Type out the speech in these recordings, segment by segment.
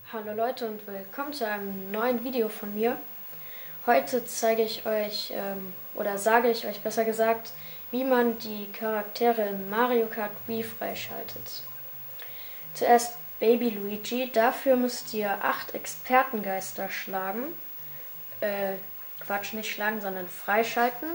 Hallo Leute und willkommen zu einem neuen Video von mir. Heute zeige ich euch, oder sage ich euch besser gesagt, wie man die Charaktere in Mario Kart Wii freischaltet. Zuerst Baby Luigi, dafür müsst ihr 8 Expertengeister schlagen. Quatsch, nicht schlagen, sondern freischalten.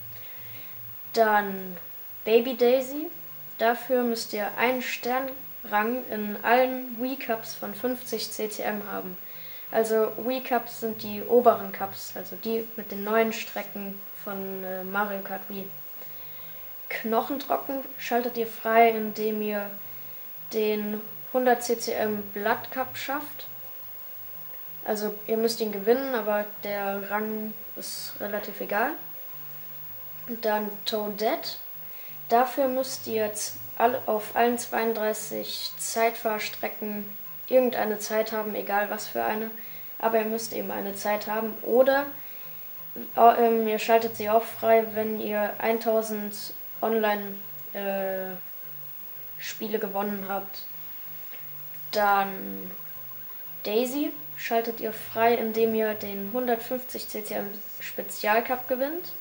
Dann Baby Daisy, dafür müsst ihr einen Sternrang in allen Wii Cups von 50 CCM haben. Also Wii Cups sind die oberen Cups, also die mit den neuen Strecken von Mario Kart Wii. Knochentrocken schaltet ihr frei, indem ihr den 100 CCM Blood Cup schafft. Also ihr müsst ihn gewinnen, aber der Rang ist relativ egal. Und dann Toadette. Dafür müsst ihr jetzt auf allen 32 Zeitfahrstrecken irgendeine Zeit haben, egal was für eine. Aber ihr müsst eben eine Zeit haben. Oder ihr schaltet sie auch frei, wenn ihr 1000 Online-Spiele gewonnen habt. Dann Daisy schaltet ihr frei, indem ihr den 150 CCM Spezialcup gewinnt.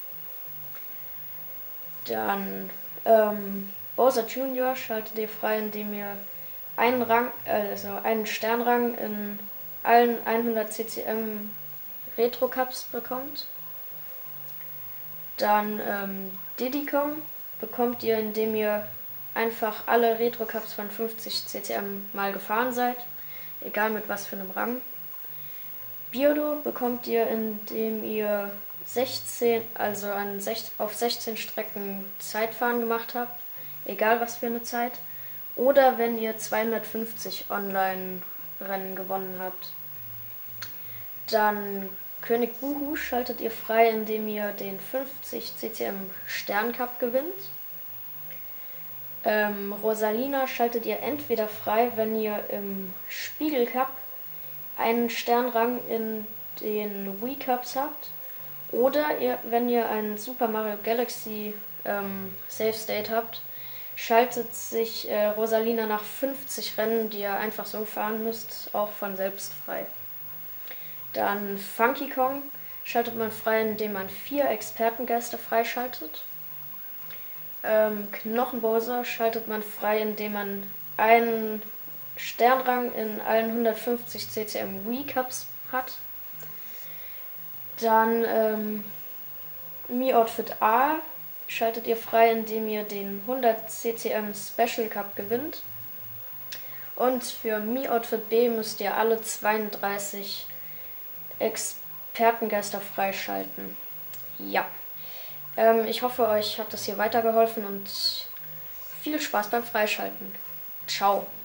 Dann Bowser Jr. schaltet ihr frei, indem ihr einen Sternrang in allen 100 CCM Retro Cups bekommt. Dann Diddy Kong bekommt ihr, indem ihr einfach alle Retro Cups von 50 CCM mal gefahren seid, egal mit was für einem Rang. Birdo bekommt ihr, indem ihr 16, also auf 16 Strecken Zeitfahren gemacht habt, egal was für eine Zeit. Oder wenn ihr 250 Online-Rennen gewonnen habt. Dann König Buhu schaltet ihr frei, indem ihr den 50 CCM Sterncup gewinnt. Rosalina schaltet ihr entweder frei, wenn ihr im Spiegelcup einen Sternrang in den Wii Cups habt. Oder wenn ihr einen Super Mario Galaxy Save State habt, schaltet sich Rosalina nach 50 Rennen, die ihr einfach so fahren müsst, auch von selbst frei. Dann Funky Kong schaltet man frei, indem man 4 Expertengeister freischaltet. Knochenbowser schaltet man frei, indem man einen Sternrang in allen 150 CCM Wii Cups hat. Dann Mi-Outfit A schaltet ihr frei, indem ihr den 100 CCM Special Cup gewinnt. Und für Mi-Outfit B müsst ihr alle 32 Expertengeister freischalten. Ja. Ich hoffe, euch hat das hier weitergeholfen und viel Spaß beim Freischalten. Ciao.